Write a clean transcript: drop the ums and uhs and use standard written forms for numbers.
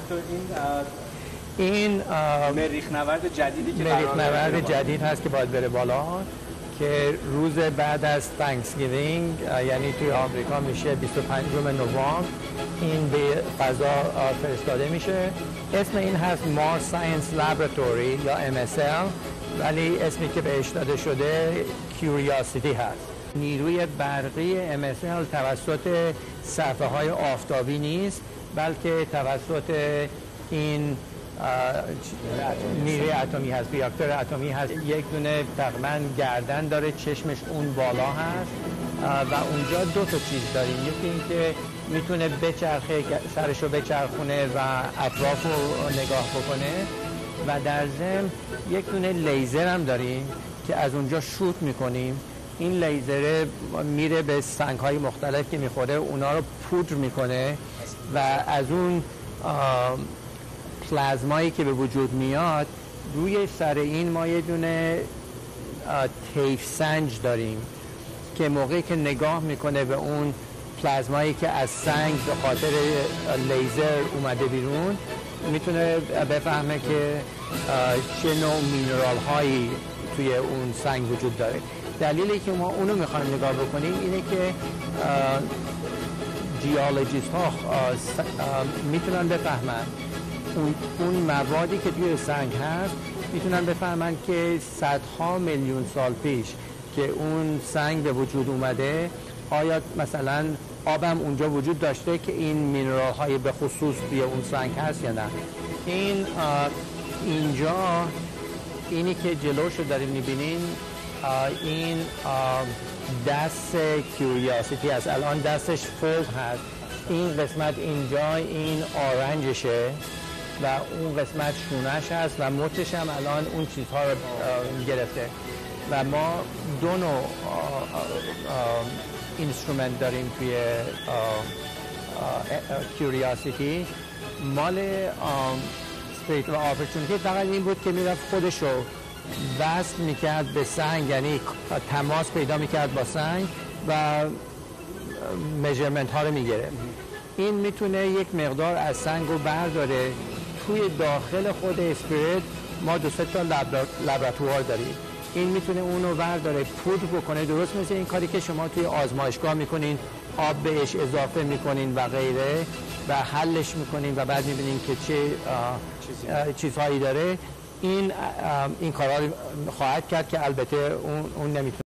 دکتر این مریخ نورد جدیدی که مریخ نورد جدید هست که باید بره بالا، که روز بعد از تانکسگیوینگ یعنی توی آمریکا میشه 25 نوامبر این به فضا فرستاده میشه. اسم این هست مارس ساینس لابراتوری یا MSL، ولی اسمی که بهش داده شده کیوریاسیتی هست. نیروی برقی MSL توسط صفحه های آفتابی نیست، بلکه توسط این نیروی اتمی هست، ریاکتور اتمی هست. یک دونه تقریباً گردن داره، چشمش اون بالا هست و اونجا دو تا چیز داریم. یکی این که میتونه بچرخه، سرشو بچرخونه و اطراف رو نگاه بکنه، و در ضمن یک دونه لیزر هم داریم که از اونجا شوت میکنیم. این لیزر میره به سنگ‌های مختلف که میخوره، اونا رو پودر میکنه و از اون پلازمایی که به وجود میاد روی سر این ما یه دونه طیف سنج داریم که موقعی که نگاه میکنه به اون پلازمایی که از سنگ به خاطر لیزر اومده بیرون، میتونه بفهمه که چه نوع مینرال هایی توی اون سنگ وجود داره. دلیلی که ما اونو میخوایم نگاه بکنیم اینه که جیولوژیست ها میتونن بفهمن اون موادی که توی سنگ هست، میتونن بفهمن که صدها میلیون سال پیش که اون سنگ به وجود اومده، آیا مثلا آبم اونجا وجود داشته که این مینرال های به خصوص توی اون سنگ هست یا نه. اینجا اینی که جلوشو داریم میبینین، این دست کیوریاسیتی هست. الان دستش فولد هست. این قسمت اینجا این آرنجشه و اون قسمت شونش هست و مچش هم الان اون چیزها رو گرفته. و ما دو نوع اینسترومنت داریم توی کیوریاسیتی. مال اسپریت و اپورتونیتی فقط این بود که میرفت خودش رو وصل میکرد به سنگ، یعنی تماس پیدا میکرد با سنگ و میجرمنت ها رو میگیره. این میتونه یک مقدار از سنگ رو برداره. توی داخل خود اسپریت ما دو سه تا لابراتوار داریم. این میتونه اون رو برداره، پودر بکنه، درست مثل این کاری که شما توی آزمایشگاه میکنین، آب بهش اضافه میکنین و غیره و حلش میکنین و بعد میبینین که چه چیزهایی داره. این کارا رو خواهد کرد که البته اون نمیتونه